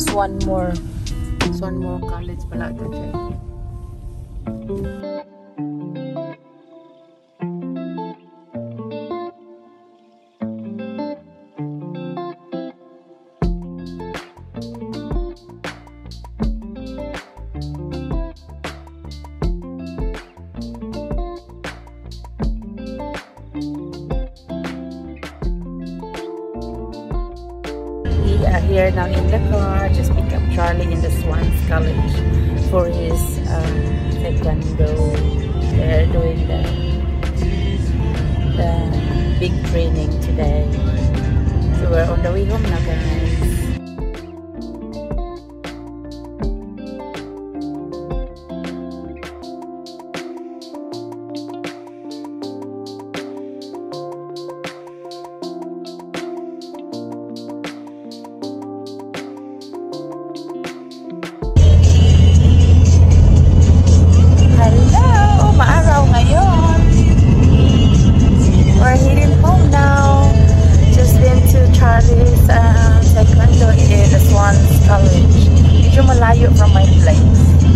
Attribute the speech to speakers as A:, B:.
A: Swanmore College pala ito dyan. We are here now in the car. Just pick up Charlie in the Swans College for his Taekwondo. They're doing the big training today. So we're on the way home now, guys. We're heading home now. Just been to Charlie's Taekwondo in the Swans College. Medyo malayo from my place.